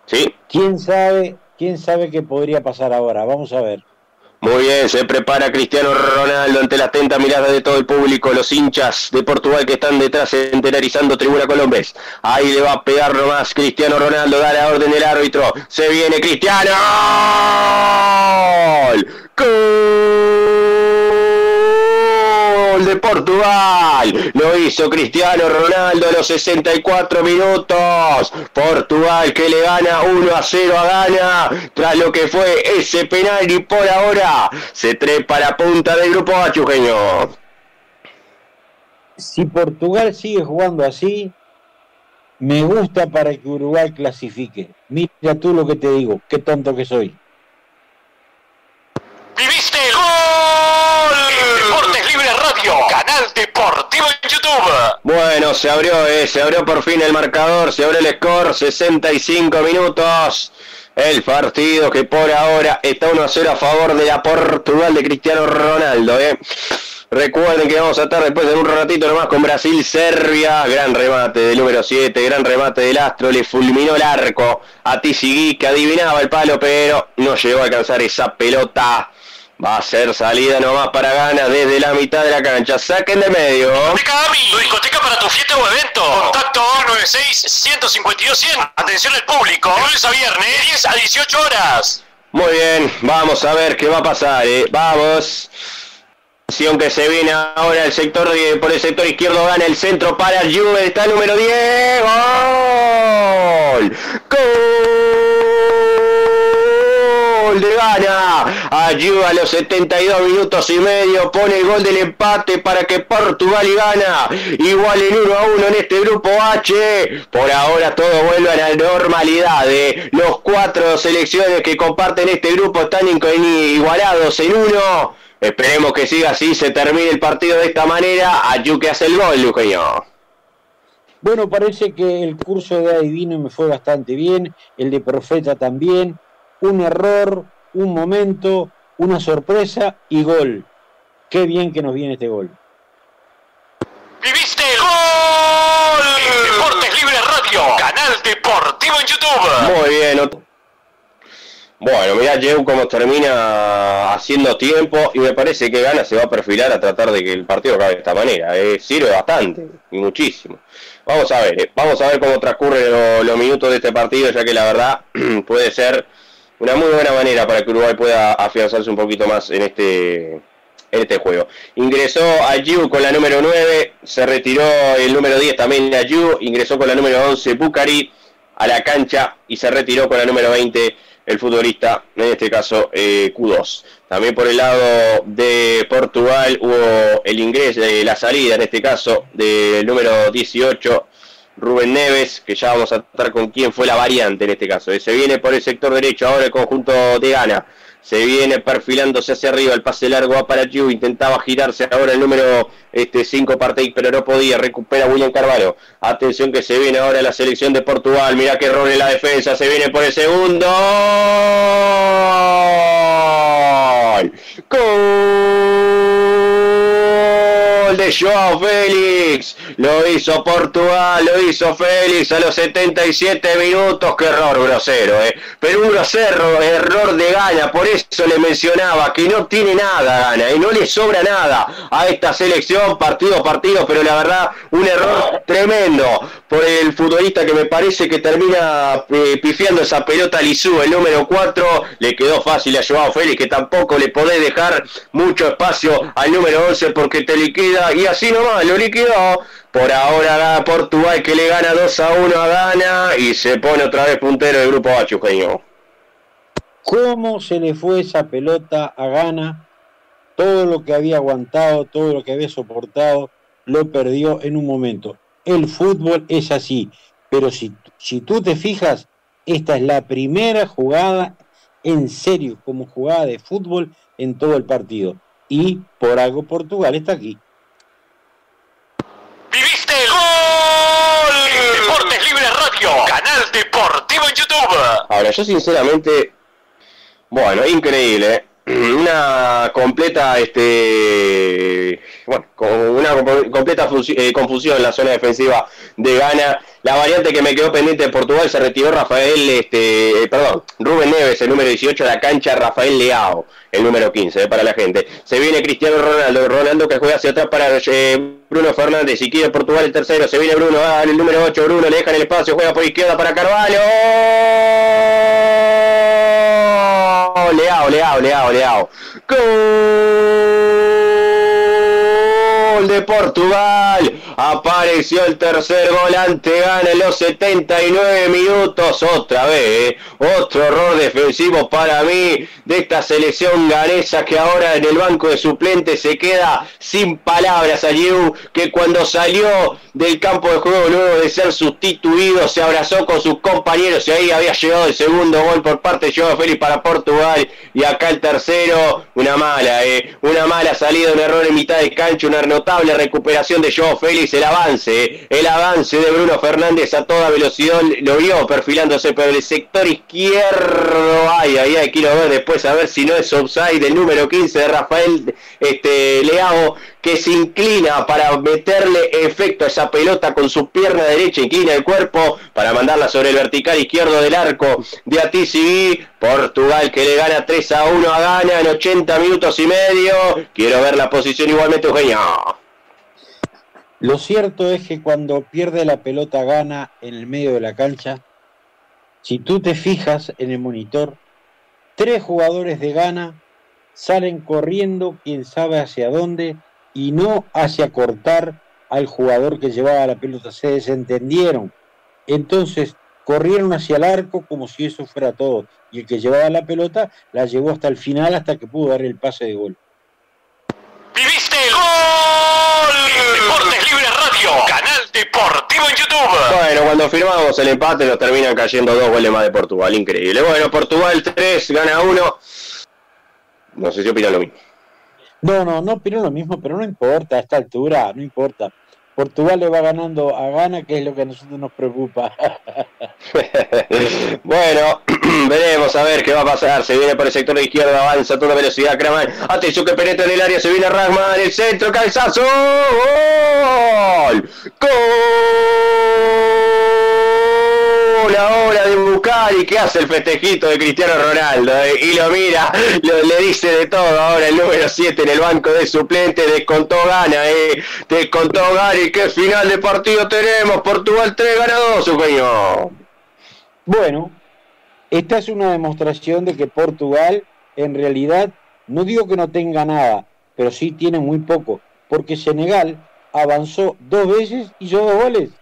Sí. Quién sabe qué podría pasar ahora? Vamos a ver. Muy bien, se prepara Cristiano Ronaldo ante la atenta mirada de todo el público, los hinchas de Portugal que están detrás centenarizando Tribuna Colombes. Ahí le va a pegar nomás Cristiano Ronaldo, da la orden del árbitro. Se viene Cristiano. ¡Gol de Portugal! Lo hizo Cristiano Ronaldo a los 64 minutos. Portugal que le gana 1-0 a Ghana tras lo que fue ese penal, y por ahora se trepa la punta del grupo A, Chujeño. Si Portugal sigue jugando así, me gusta para que Uruguay clasifique. Mira tú lo que te digo, qué tonto que soy. ¡Viviste el gol! En Deportes Libre Radio, canal deportivo en YouTube. Bueno, se abrió por fin el marcador, se abrió el score, 65 minutos. El partido que por ahora está 1-0 a favor de la Portugal de Cristiano Ronaldo. Recuerden que vamos a estar después en un ratito nomás con Brasil-Serbia. Gran remate del número 7, gran remate del Astro, le fulminó el arco a Tizigui, que adivinaba el palo, pero no llegó a alcanzar esa pelota. Va a ser salida nomás para Ghana desde la mitad de la cancha. Saquen de medio. Discoteca AMI, tu discoteca para tu fiesta o evento. Contacto 296-152-100. Atención al público. De lunes a viernes, 10 a 18 horas. Muy bien, vamos a ver qué va a pasar. Vamos. Que se viene ahora el sector por el sector izquierdo, gana el centro para el Juve, está el número 10. ¡Gol! ¡Gol de Ghana! Ayuda a los 72 minutos y medio, pone el gol del empate para que Portugal y Ghana igualen 1-1 en este grupo H. Por ahora todo vuelve a la normalidad. Los 4 selecciones que comparten este grupo están igualados en 1. Esperemos que siga así, se termine el partido de esta manera. Ayú que hace el gol, Luqueño. Bueno, parece que el curso de adivino me fue bastante bien, el de Profeta también. Un error, un momento, una sorpresa y gol. Qué bien que nos viene este gol. ¡Viviste el gol! En Deportes Libre Radio, canal deportivo en YouTube. Muy bien. Bueno, mirá Jeu cómo termina haciendo tiempo, y me parece que Ghana se va a perfilar a tratar de que el partido acabe de esta manera. Sirve bastante y muchísimo. Vamos a ver cómo transcurren los minutos de este partido, ya que la verdad puede ser una muy buena manera para que Uruguay pueda afianzarse un poquito más en este juego. Ingresó Ayew con la número 9, se retiró el número 10 también Ayew, ingresó con la número 11 Bucari a la cancha y se retiró con la número 20 el futbolista, en este caso Q2. También por el lado de Portugal hubo el ingreso, la salida en este caso del número 18 Rubén Neves, que ya vamos a tratar con quién fue la variante en este caso. Se viene por el sector derecho ahora el conjunto de Ghana. Se viene perfilándose hacia arriba, el pase largo va para Yu, intentaba girarse ahora el número 5 Partey, pero no podía, recupera William Carvalho. Atención que se viene ahora la selección de Portugal, mirá qué error en la defensa, se viene por el segundo. ¡Gol de Joao Félix! Lo hizo Portugal, lo hizo Félix a los 77 minutos. Qué error grosero, pero un grosero error de Ghana. Por eso le mencionaba que no tiene nada Ghana, y no le sobra nada a esta selección, partido a partido, pero la verdad un error tremendo por el futbolista que me parece que termina pifiando esa pelota a Lisú, el número 4. Le quedó fácil a Joao Félix, que tampoco le podés dejar mucho espacio al número 11 porque te liquida, y así nomás lo liquidó. Por ahora Portugal que le gana 2-1 a Ghana y se pone otra vez puntero del grupo H, Eugenio. ¿Cómo se le fue esa pelota a Ghana? Todo lo que había aguantado, todo lo que había soportado, lo perdió en un momento. El fútbol es así, pero si tú te fijas, esta es la primera jugada en serio como jugada de fútbol en todo el partido. Y por algo Portugal está aquí. ¡Viviste el gol! En Deportes Libre Radio, canal deportivo en YouTube. Ahora, yo sinceramente, bueno, increíble, una completa confusión en la zona defensiva de Ghana. La variante que me quedó pendiente de Portugal, se retiró Rubén Neves, el número 18 de la cancha, Rafael Leao, el número 15, para la gente. Se viene Cristiano Ronaldo que juega hacia atrás para Bruno Fernández, y quiere Portugal el tercero, se viene Bruno, el número 8, Bruno le deja en el espacio, juega por izquierda para Carvalho. Leao. Gol de Portugal. Apareció el tercer gol ante Ghana en los 79 minutos. Otra vez, otro error defensivo para mí de esta selección ganesa, que ahora en el banco de suplentes se queda sin palabras. Ayew, que cuando salió del campo de juego luego de ser sustituido, se abrazó con sus compañeros, y ahí había llegado el segundo gol por parte de Joao Félix para Portugal. Y acá el tercero, una mala salida, un error en mitad de cancha, una notable recuperación de Joao Félix, el avance de Bruno Fernández a toda velocidad, lo vio perfilándose por el sector izquierdo. Quiero ver después a ver si no es offside del número 15 de Rafael Leao, que se inclina para meterle efecto a esa pelota con su pierna derecha, inclina el cuerpo para mandarla sobre el vertical izquierdo del arco de Atisigui. Portugal que le gana 3-1 a Ghana en 80 minutos y medio. Quiero ver la posición igualmente, Eugenio. Lo cierto es que cuando pierde la pelota Ghana en el medio de la cancha, si tú te fijas en el monitor, 3 jugadores de Ghana salen corriendo, quién sabe hacia dónde, y no hacia cortar al jugador que llevaba la pelota. Se desentendieron. Entonces corrieron hacia el arco como si eso fuera todo, y el que llevaba la pelota la llevó hasta el final, hasta que pudo dar el pase de gol. ¡Viviste el gol! Deportes Libre Radio, canal deportivo en YouTube. Bueno, cuando firmamos el empate nos terminan cayendo 2 goles más de Portugal, increíble. Bueno, Portugal 3, Ghana 1. No sé si opinan lo mismo. No opino lo mismo, pero no importa, a esta altura, no importa. Portugal le va ganando a Ghana, que es lo que a nosotros nos preocupa. Bueno, veremos a ver qué va a pasar. Se viene por el sector de izquierda, avanza a toda velocidad Kraman. Atención que penetra en el área, se viene Ragman, el centro, cabezazo. ¡Gol! ¡Gol! Ahora de Bucari, que hace el festejito de Cristiano Ronaldo, y lo mira, le dice de todo. Ahora el número 7 en el banco de suplentes, descontó Ghana, descontó Gary. ¿Qué final de partido tenemos? Portugal 3, Ghana 2, Eugenio. Bueno, esta es una demostración de que Portugal, en realidad, no digo que no tenga nada, pero sí tiene muy poco, porque Senegal avanzó 2 veces y hizo 2 goles.